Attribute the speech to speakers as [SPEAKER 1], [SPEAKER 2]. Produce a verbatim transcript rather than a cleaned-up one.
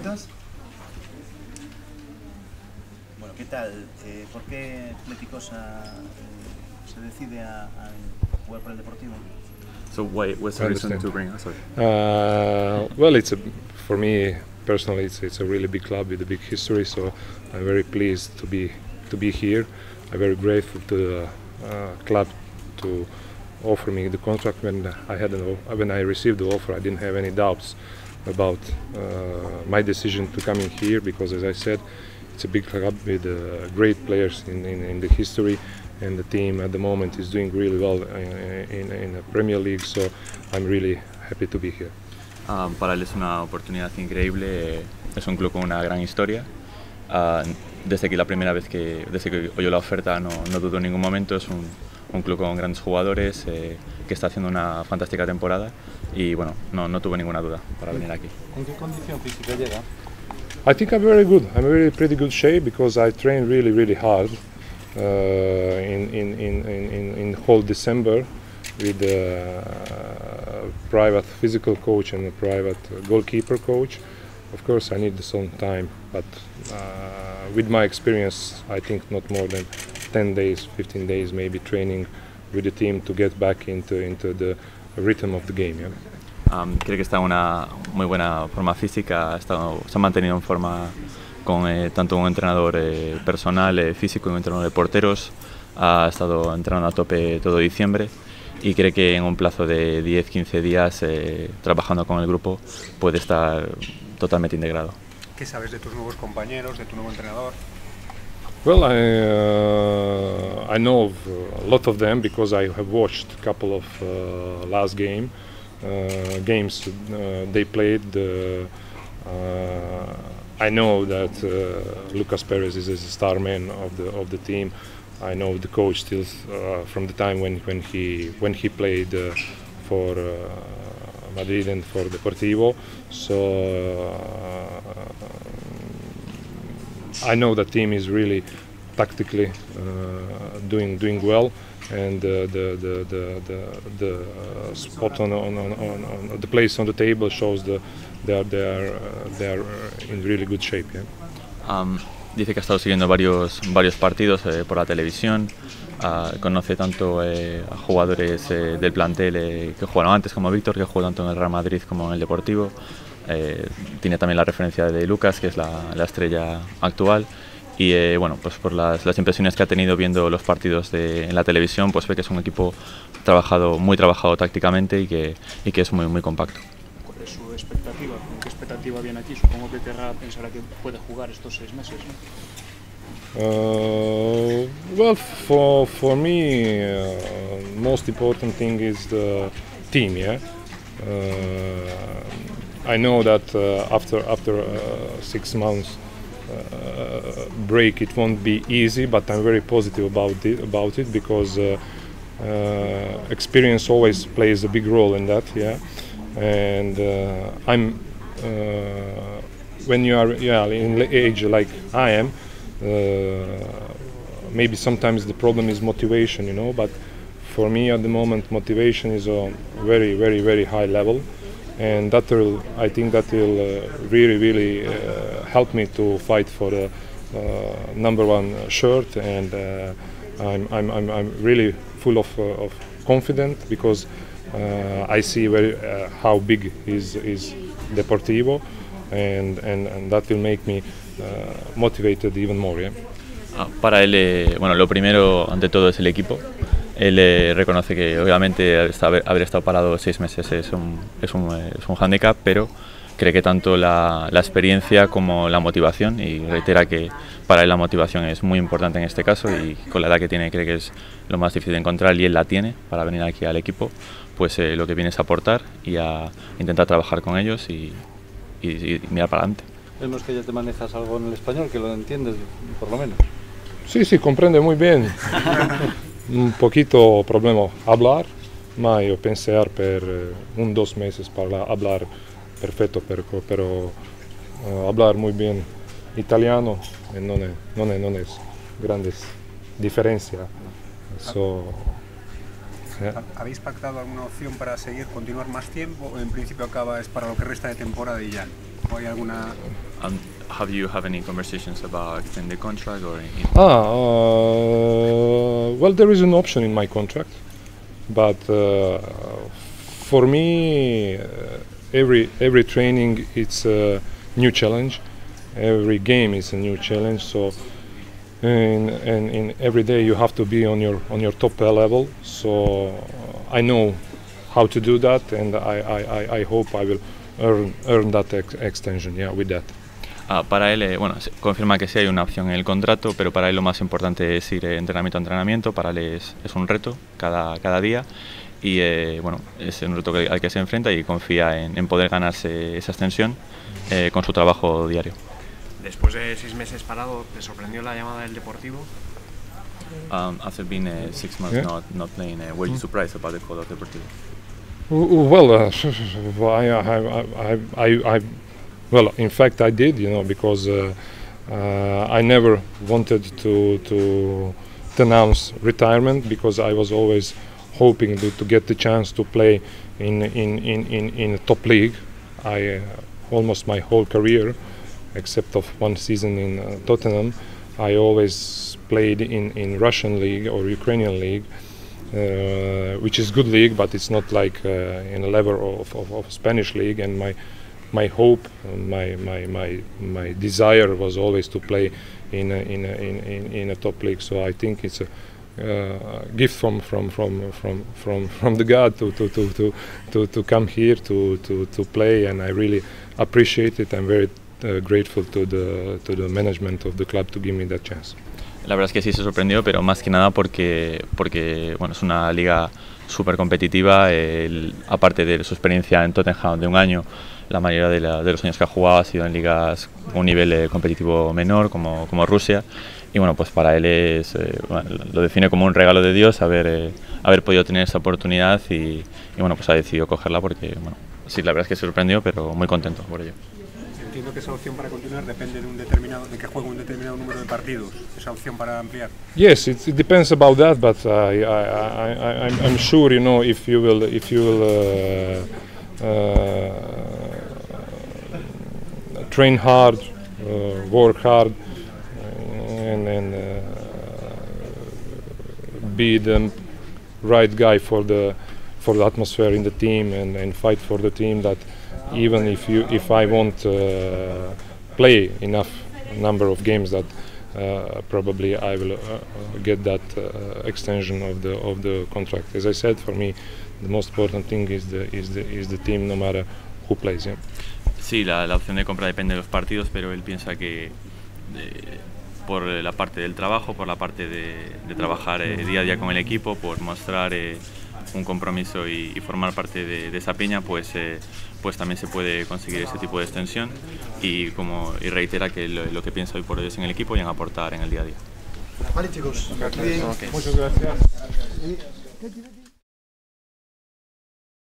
[SPEAKER 1] preguntas? Bueno, ¿qué tal? Eh, ¿Por qué Pleticosa eh, se decide a, a jugar para el Deportivo?
[SPEAKER 2] So why, what's the reason to bring? Sorry.
[SPEAKER 3] Uh, well, it's a, for me personally, it's, it's a really big club with a big history. So I'm very pleased to be to be here. I'm very grateful to the uh, club to offer me the contract. When I had an, when I received the offer, I didn't have any doubts about uh, my decision to come in here, because, as I said, it's a big club with uh, great players in, in, in the history, and the team at the moment is doing really well in, in, in the Premier League, so I'm really happy to be here.
[SPEAKER 2] Um, para él es una oportunidad increíble, es un club con una gran historia. Uh, desde que la primera vez que, desde que oyó la oferta no, no dudó en ningún momento, es un, un club con grandes jugadores eh, que está haciendo una fantástica temporada y bueno, no, no tuve ninguna duda para venir aquí.
[SPEAKER 1] ¿En qué condición física llega?
[SPEAKER 3] I think I'm very good. I'm in really pretty good shape because I train really, really hard uh, in, in, in, in, in whole December with a private physical coach and a private goalkeeper coach. Of course, I need some time, but uh, with my experience, I think not more than ten days, fifteen days, maybe training with the team to get back into, into the rhythm of the game. Yeah?
[SPEAKER 2] Um, cree que está en una muy buena forma física, ha estado, se ha mantenido en forma con eh, tanto un entrenador eh, personal, eh, físico y un entrenador de porteros. Ha estado entrenando a tope todo diciembre y cree que en un plazo de diez a quince días eh, trabajando con el grupo puede estar totalmente integrado.
[SPEAKER 4] ¿Qué sabes de tus nuevos compañeros, de tu nuevo entrenador?
[SPEAKER 3] Well, I, uh, I know of a lot of them because I have watched a couple of uh, last game. Uh, games uh, they played. Uh, uh, I know that uh, Lucas Perez is, is a star man of the of the team. I know the coach still uh, from the time when when he when he played uh, for uh, Madrid and for Deportivo. So uh, I know the team is really tactically uh, doing doing well. And uh, the the the the, the uh, spot on on, on on the place on the table shows the they are they are uh, they are in really good shape. Yeah.
[SPEAKER 2] Um, dice que ha estado siguiendo varios varios partidos eh, por la televisión. Uh, conoce tanto eh, a jugadores eh, del plantel eh, que jugaron antes, como Víctor, que jugó tanto en el Real Madrid como en el Deportivo. Eh, tiene también la referencia de Lucas, que es la, la estrella actual. Y eh, bueno, pues por las, las impresiones que ha tenido viendo los partidos de, en la televisión, pues ve que es un equipo trabajado, muy trabajado tácticamente y que, y que es muy, muy compacto.
[SPEAKER 5] ¿Cuál es su expectativa? ¿Con qué expectativa viene aquí? Supongo que querrá pensar que puede jugar estos seis meses, ¿no?
[SPEAKER 3] Uh, well, for for me, uh, most important thing is the team. Yeah, uh, I know that uh, after after uh, six months. Uh, break it won't be easy, but I'm very positive about it, about it because uh, uh, experience always plays a big role in that. Yeah, and uh, I'm uh, when you are yeah in age like I am, uh, maybe sometimes the problem is motivation, you know. But for me at the moment, motivation is on very very very high level. And that will, I think that will uh, really, really uh, help me to fight for the uh, number one shirt. And uh, I'm, I'm, I'm, I'm really full of, uh, of confidence because uh, I see very, uh, how big is, is Deportivo, and, and, and that will make me uh, motivated even more. Yeah?
[SPEAKER 2] Ah, para él, eh, bueno, lo primero ante todo es el equipo. Él eh, reconoce que obviamente haber, haber estado parado seis meses es un, es un, es un hándicap, pero cree que tanto la, la experiencia como la motivación, y reitera que para él la motivación es muy importante en este caso y con la edad que tiene cree que es lo más difícil de encontrar y él la tiene para venir aquí al equipo, pues eh, lo que viene es aportar y a intentar trabajar con ellos y, y, y mirar para adelante.
[SPEAKER 1] Vemos que ya te manejas algo en el español, que lo entiendes por lo menos.
[SPEAKER 3] Sí, sí, comprende muy bien. Un poquito problema hablar, ma io pensar per un dos meses para hablar perfecto, pero, pero uh, hablar muy bien italiano e non è, non è, non è grandes diferencia. So,
[SPEAKER 4] eh. ¿Habéis pactado alguna opción para seguir, continuar más tiempo o en principio acaba es para lo que resta de temporada y ya? ¿O hay alguna
[SPEAKER 2] Um, have you have any conversations about extending the contract or? In
[SPEAKER 3] ah, uh, well, there is an option in my contract, but uh, for me, uh, every every training it's a new challenge. Every game is a new challenge. So, in, in, in every day you have to be on your on your top level. So, uh, I know how to do that, and I I, I hope I will earn earn that ex extension. Yeah, with that.
[SPEAKER 2] Ah, para él, eh, bueno, confirma que sí hay una opción en el contrato, pero para él lo más importante es ir eh, entrenamiento a entrenamiento. Para él es, es un reto cada, cada día y eh, bueno, es un reto que, al que se enfrenta y confía en, en poder ganarse esa extensión eh, con su trabajo diario.
[SPEAKER 4] Después de seis meses parado, ¿te sorprendió la llamada del Deportivo?
[SPEAKER 2] Um, after being uh, six months
[SPEAKER 3] Yeah.
[SPEAKER 2] not, not playing, uh, were you surprised about the call of Deportivo?
[SPEAKER 3] Well, uh, I, I, I, I, I, well, in fact, I did, you know, because uh, uh, I never wanted to to announce retirement because I was always hoping to, to get the chance to play in in in in, in a top league. I uh, almost my whole career, except of one season in uh, Tottenham, I always played in in Russian league or Ukrainian league. Uh, which is good league, but it's not like uh, in a level of, of, of Spanish league. And my my hope, my my my my desire was always to play in a, in, a, in in in a top league. So I think it's a uh, gift from from from from from from the God to to to to to, to come here to, to to play, and I really appreciate it. I'm very uh, grateful to the to the management of the club to give me that chance.
[SPEAKER 2] La verdad es que sí se sorprendió, pero más que nada porque, porque bueno, es una liga súper competitiva. El, aparte de su experiencia en Tottenham de un año, la mayoría de, la, de los años que ha jugado ha sido en ligas con un nivel eh, competitivo menor, como, como Rusia. Y bueno, pues para él es, eh, bueno, lo define como un regalo de Dios haber, eh, haber podido tener esa oportunidad y, y bueno, pues ha decidido cogerla porque, bueno, sí, la verdad es que se sorprendió, pero muy contento por ello.
[SPEAKER 4] Entiendo que esa opción para continuar depende de un determinado, de que juegue un determinado número de partidos. Esa opción para ampliar.
[SPEAKER 3] Yes, it, it depends about that, but I, I, I, I'm, I'm sure you know if you will, if you will uh, uh, train hard, uh, work hard, and, and uh, be the right guy for the for the atmosphere in the team and, and fight for the team. That even if you if I won't uh, play enough number of games, that uh, probably I will uh, get that uh, extension of the of the contract. As I said, for me, the most important thing is the is the is the team, no matter who plays. Yeah.
[SPEAKER 2] Sí, la, la opción de compra depende de los partidos, pero él piensa que de, por la parte del trabajo, por la parte de, de trabajar eh, día a día con el equipo, por mostrar eh, un compromiso y, y formar parte de, de esa piña, pues, eh, pues también se puede conseguir ese tipo de extensión y, como, y reitera que lo, lo que piensa hoy por hoy es en el equipo y en aportar en el día a día.
[SPEAKER 1] Vale, chicos.
[SPEAKER 3] Muchas gracias.